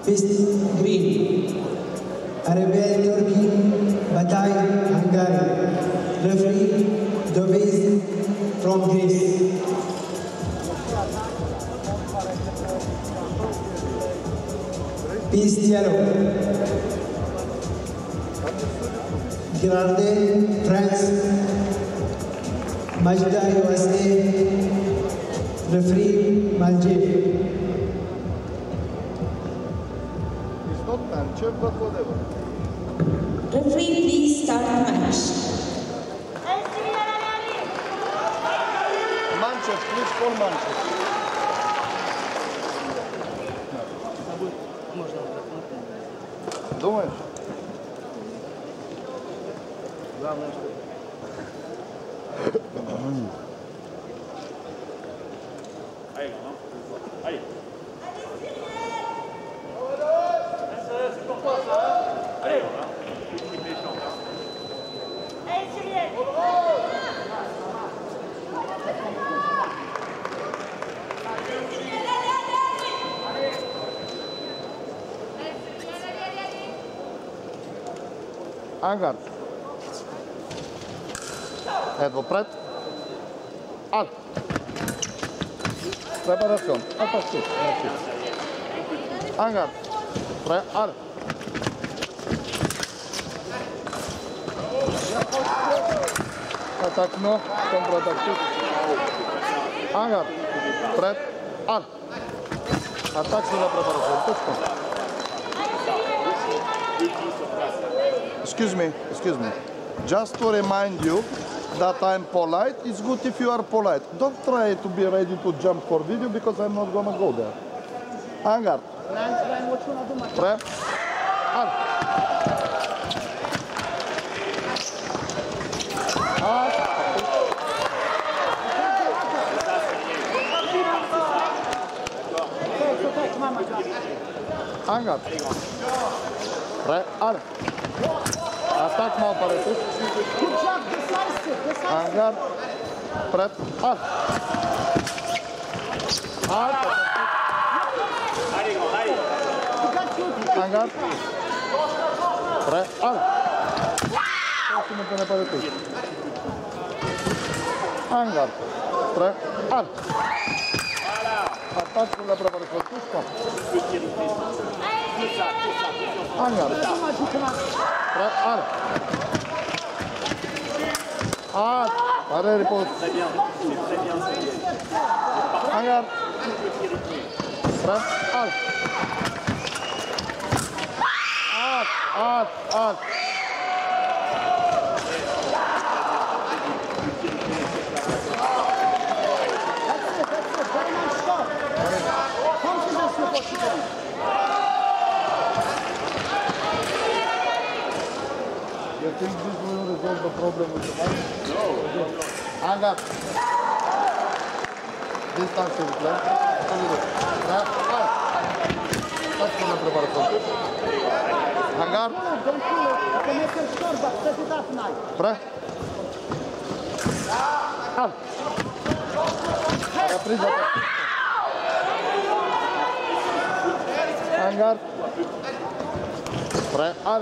Fist green. Arabia Turkey, Batay, Hungary. Referee, Doviz from Greece. Peace yellow. Grande, France. Majda, USA. Referee, Maljeev. But whatever. Referee, please start match. Manchester, please call Manchester. Думаешь? Главное, что... Angard. Evo pred. Al. Preparacion. Al pasu. Angard. Pre. Al. Atak no. Kontratak tu. Angard. Pred. Al. Atak sulla preparacion. Точно. Excuse me. Just to remind you that I'm polite, it's good if you are polite. Don't try to be ready to jump for video because I'm not gonna go there. Angard. Pre. Al. Angard. Pre. Al. Atak mau paretus. Angard. Pred. Al. Al. Angard. Pred. Al. Angard. Pred. Al. Atak sulla preparazione. Tutto. Angard. Pred. Al. Al. Pare riposo. Angard. Pred. Al. Al. You think this will resolve the problem with the mic? No. Angard. Distance is clear. That's the preparazione. Angard. Pre. Al. Presa. Angard. Pre. Al.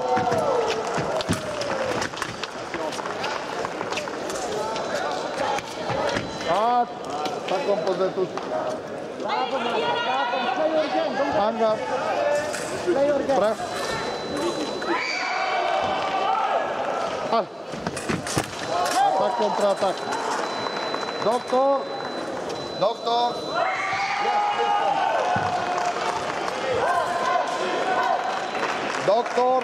Sta composto. Angard. Pre. Al. Atak kontra atak. Doktor. Doktor.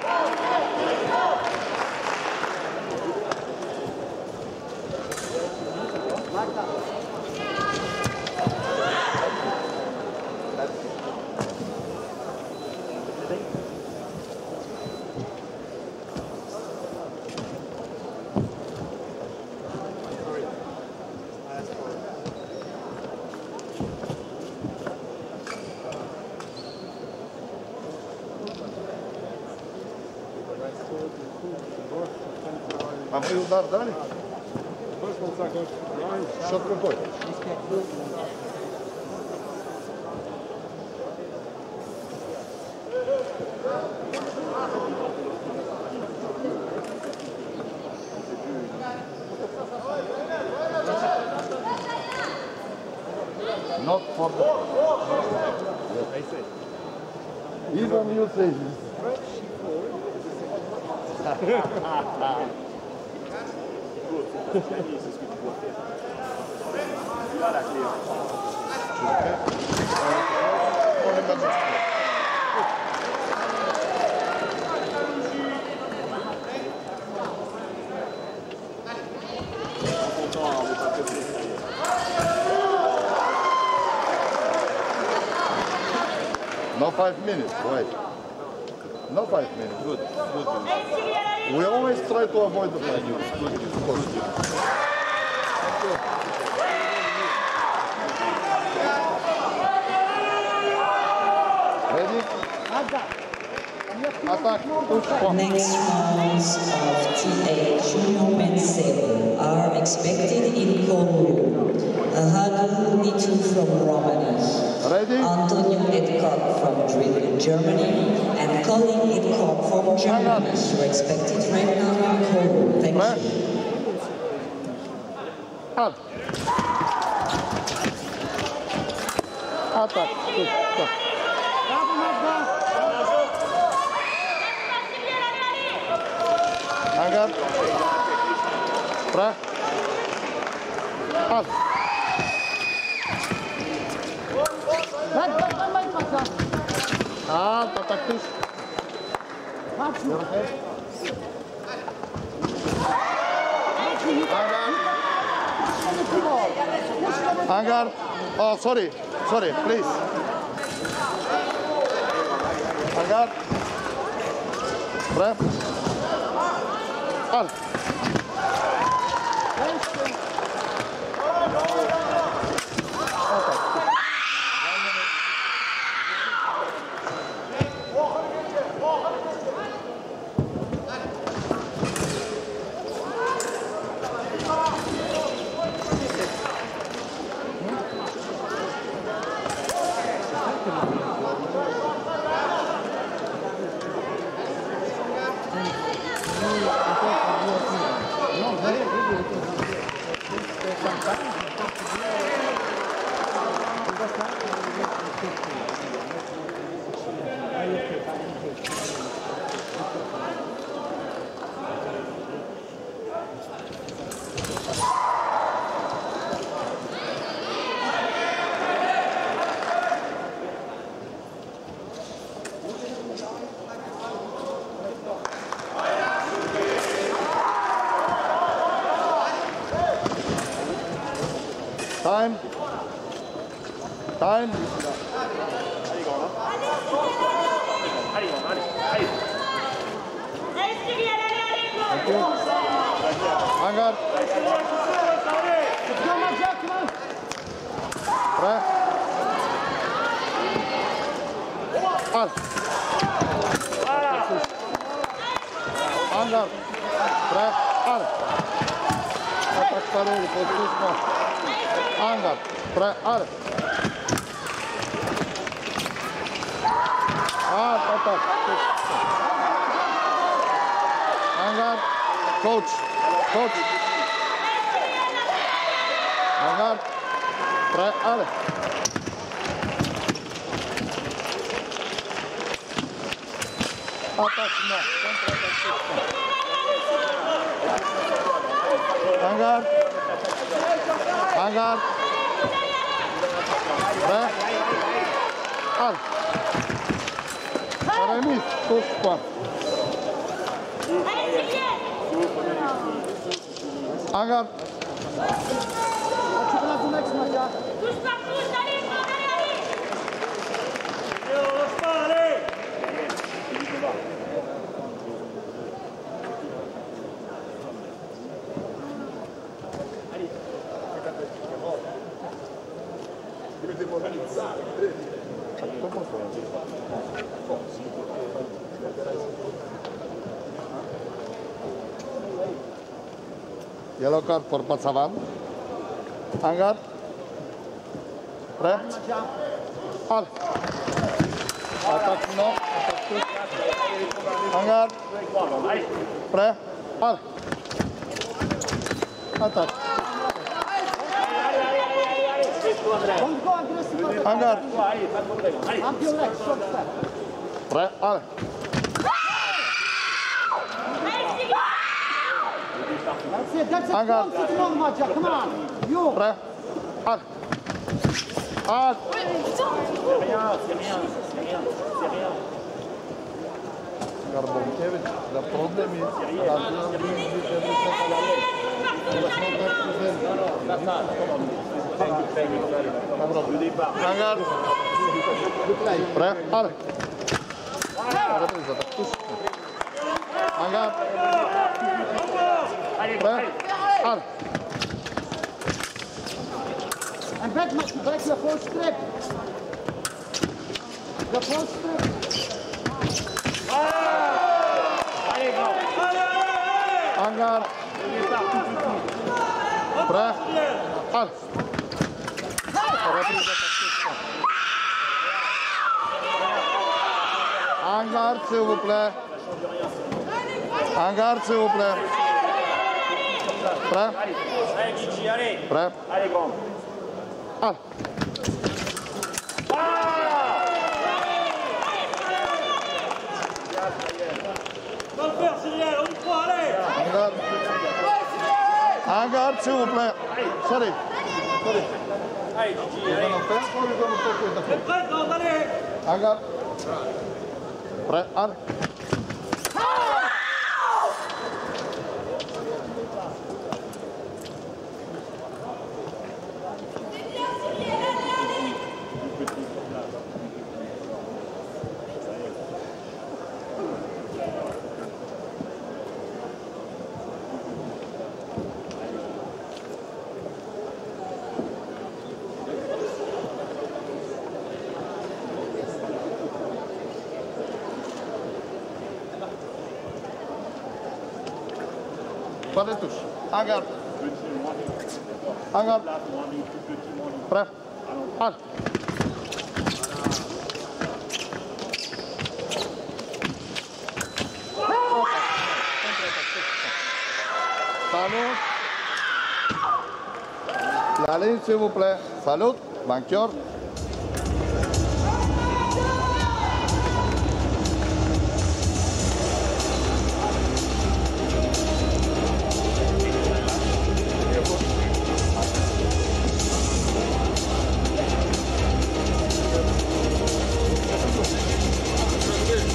А мы удар дали? Счет какой? Not for the... Yes. Even you say this. No 5 minutes, right? No 5 minutes. Good. We always try to avoid the 5 minutes. Good. Ready? Attack. Next rounds of TA Junior Men's 7 are expected in Kourou. Radu Nitu from Romania, Ready? Antonio Edkop from Germany, and Colin Edkop from Germany are expected right now in Kourou. Thank you. Out. Attack. Good. Hangar. Pra. Out. Attack this. Hangar. Oh, sorry, please. Hangar. Prep. Out. Time. Thank you. Hangar. Pre. Al. Hangar. Pre. Al. Atak pareri, poslušno. Hangar. Pre. Al. Atak. Hangar. Coach. Hangar. Pre. Al. Atak no. Hangar. Pre. Al. Remis. Suspa. Hangar. Yellow card for Patsavan. Hangar. Pre. Al. Atak no. Hangar. Pre. Al. Atak. Don't go aggressive. En garde. Up your legs, short step. Prêt, allez. That's it, that's it. En garde. Close it long, Maja, come on. You. Prêt, allez. Allez. Garbonkiewicz, the problem is that you are doing this everything at En garde. Prêt, allez. Reprise, tak tuż. En garde. Prêt, allez. And back, back the full strip. The full strip. En garde. Prêt, allez. Reprise, tak tuż. En garde, s'il vous plaît. En garde, s'il vous plaît. Prêt? Prêt? Allez, grand. Allez. Dans le faire, Cyril, on y croit, allez. En garde. En garde, s'il vous plaît. Sorry. Sorry. Allez, Gigi, allez. En Prêt, grand, allez. garde. Prêt? Allez. Pas de touche. En garde. En garde. Prêt? Allez. Salut. La ligne, s'il vous plaît. Salut. Banquier.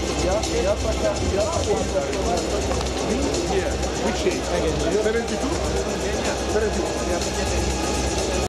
Which day? Again, 72?